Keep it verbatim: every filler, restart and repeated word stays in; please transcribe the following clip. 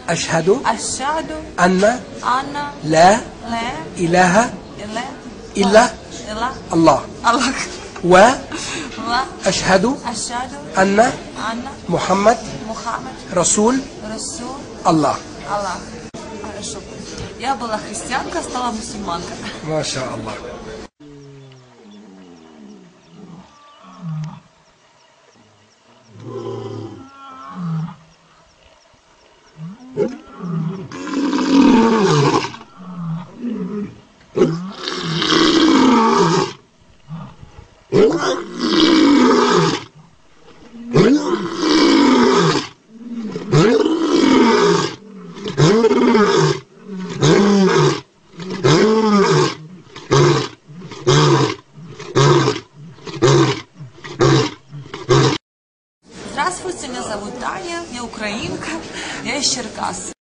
أشهد أشهد أن أن لا لا إله إله إلا إلا الله الله وأشهد وأشهد أن أن محمد محمد رسول رسول الله. الله. Хорошо. Я была христианка, стала мусульманка. ما شاء الله. Здравствуйте, меня зовут Таня, я украинка, я из Черкас.